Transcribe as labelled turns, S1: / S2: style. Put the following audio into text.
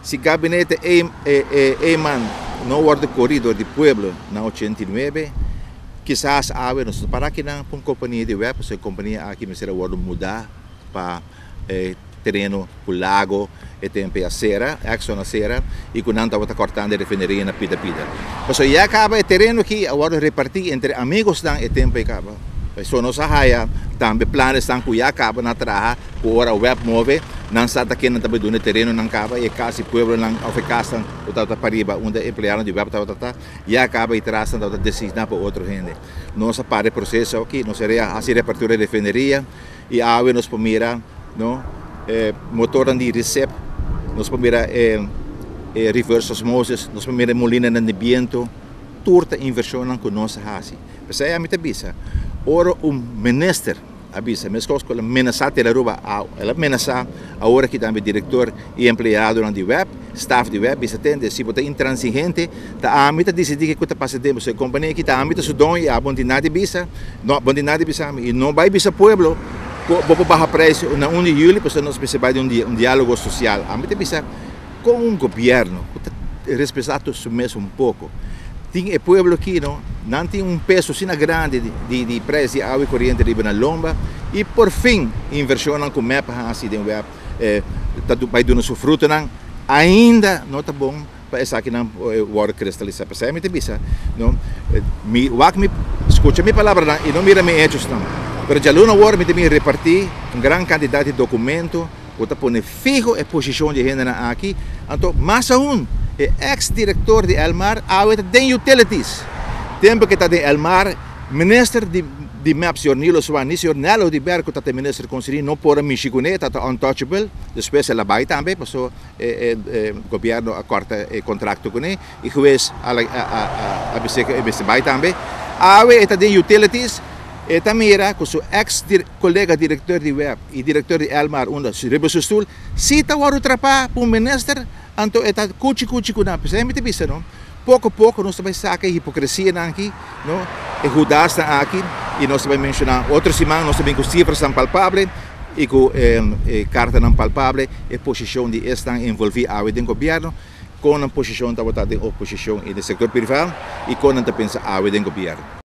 S1: Si gabinete Eyman no wordt corrido di pueblo na 89, quizás ave nos para que não uma companhia de web, se companhia aqui me será worden mudar para terreno o lago e tempo a serra, a serra e com não estava cortando a refineria na pida. Mas já acaba o terreno aqui agora repartir entre amigos dan e tempo acaba. So nos haya também planos estão que já acaba na traha por hora web move não sabe que não está no terreno não acaba e casa pueblo não oferecem o tal pariba onde empregado de web tá já acaba e traz não decisão para outro gente. Nossa para processo aqui não seria assim repartir a refineria e a nos pomira no motor de recep nos pomira reverse osmosis nos pomira molina de viento turta inversão com nossa hasi. Você é muito bisa. Ora minister avisa, mas coisa que amenaçar ela rouba, ela amenaça agora que também diretor e empregado na web, staff de web, isso tem se botar intransigente, tá a mita decidir que passa tempo, se companhia que tá a mita sudão e a bondinade bisa, não bondinade bisa e não vai bisa pueblo, vou baixar preço na 1 de julho, porque nós precisamos de diálogo social, a mita bisa com governo, respeitado mesmo pouco. Tem o pueblo aqui, não tem peso assim grande de preço de água corrente de na lomba e por fim inversão com mapa assim de web vai dando seu fruto não ainda não tá bom para essa aqui não water cristalizar para ser muito bisa não me escuta minha palavra e não mira me hechos não pero já luna war me repartir grande quantidade de documento outra pone fijo a posição de gente aqui então mais ex-diretor de Elmar awet den utilities. Tempo que está de Elmar, minister de maps jornilo Swani, jornalo de Berco tá minister conselho não por Michigune tá untouchable, depois ela vai também, passou governo acorda contrato com ele e juiz a bicicleta vai também. Awet está de utilities e também era com seu ex-colega diretor de web e diretor de Elmar onde se rebussul, se tá o trapa para minister anto eta cuci kuna pesa me bisa no pouco nós também saca hipocrisia aqui no e judas aqui e nós também mencionar outro semana nós também com cifras não palpáveis e com carta não palpável e posição de estar envolvido ao do governo com a posição da votar de oposição e do setor privado e com a pensa ao do governo.